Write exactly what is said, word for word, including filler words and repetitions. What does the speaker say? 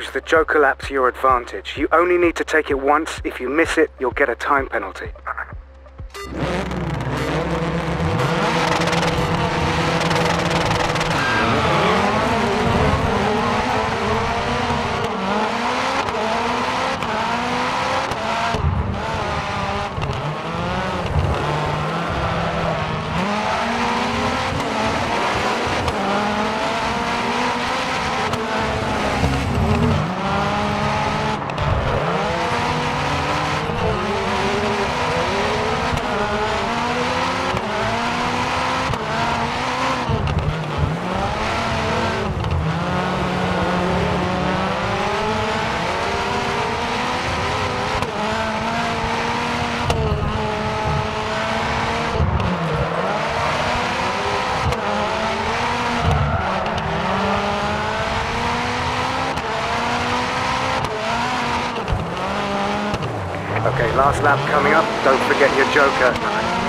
use the Joker lap to your advantage. You only need to take it once. If you miss it, you'll get a time penalty. Okay, last lap coming up. Don't forget your Joker.